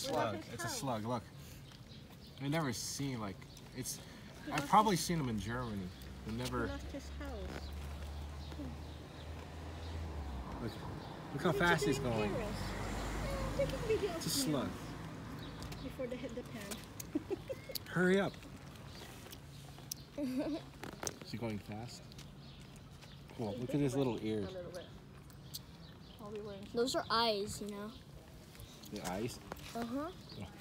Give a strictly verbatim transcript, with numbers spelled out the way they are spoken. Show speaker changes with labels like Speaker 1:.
Speaker 1: slug. It's a slug. Look. I've never seen like it's. I've probably seen them in Germany, but never.
Speaker 2: He left his house.
Speaker 1: Look, look how fast he's going. It's a slug.
Speaker 2: Before they hit the pan.
Speaker 1: Hurry up. Is he going fast? Cool. Look at his little ears.
Speaker 3: Those are eyes, you know.
Speaker 1: The eyes?
Speaker 3: Uh-huh.